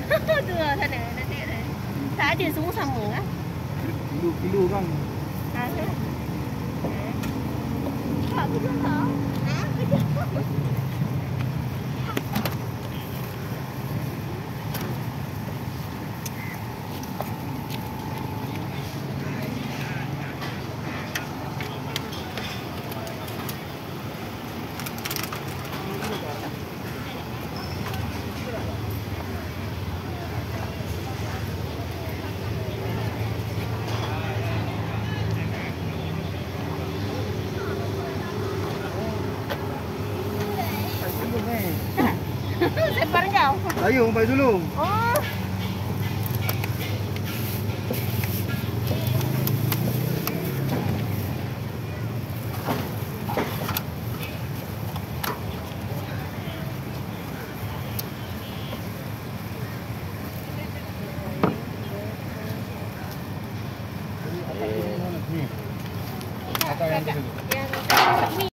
Dua sana nanti ada. Tak ada semua sama kan? Kilo kan. Ada. Tak kerja tak? Ha? Kerja. Separ kau? Sayur sampai dulu. Oh. Ni. Atau yang tu dulu. Yang